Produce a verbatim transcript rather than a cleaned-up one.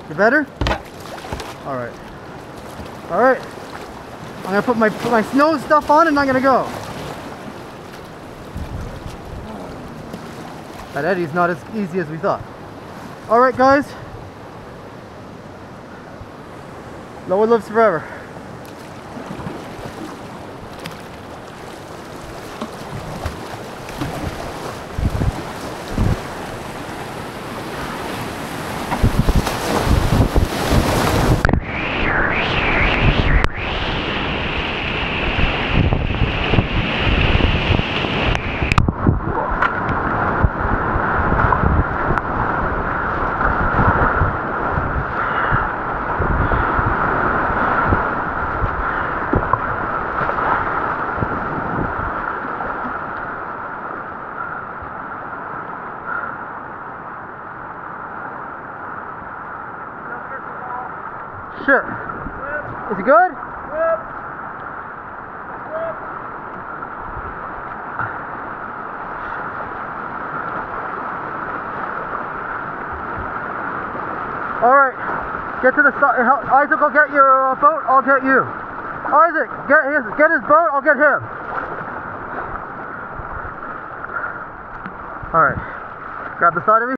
You better? Alright. Alright. I'm gonna put my, put my snow stuff on and I'm gonna go. That eddy's not as easy as we thought. Alright guys. Lower lives forever. Shit. Is it good? Yep. Yep. Alright. Get to the side. Isaac will get your uh, boat, I'll get you. Isaac, get his, get his boat, I'll get him. Alright. Grab the side of me.